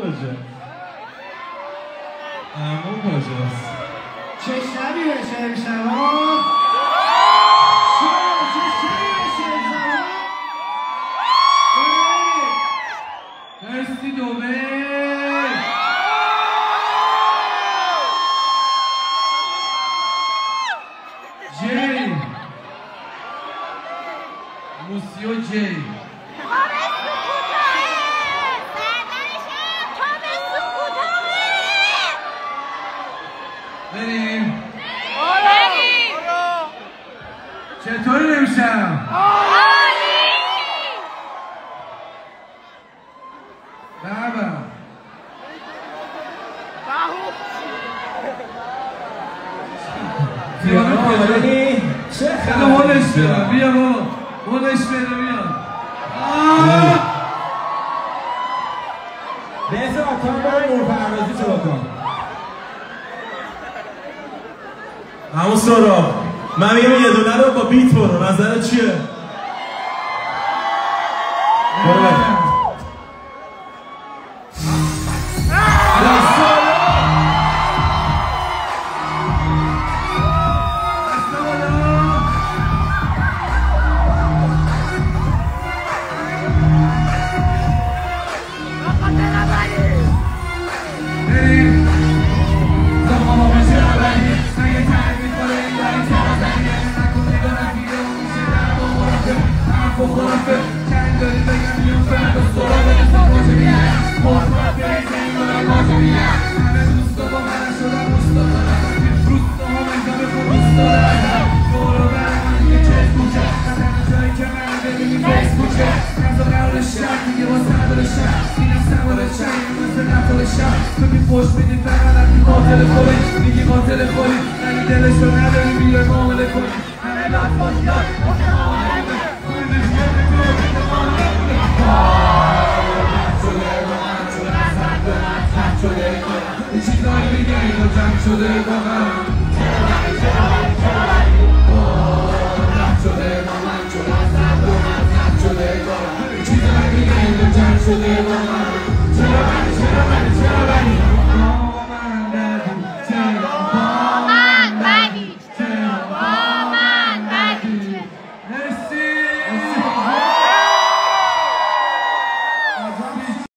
کجا؟ عمو کجاست؟ چه شبی بشه امشب ها؟ چه شبی بشه امشب ها؟ مرسی دوبه جی موسیو جی بریم چطوری نمیشم؟ بابا چه خبر؟ هولش بده بیا بابا هولش بده بیا بهزاد تا برای نورپردازی تو بکن همون سهراب من میگم یه دونه رو با بیت برو نظرت چیه؟ برو بکن چیزایی میگه اینو جمع شده واقعا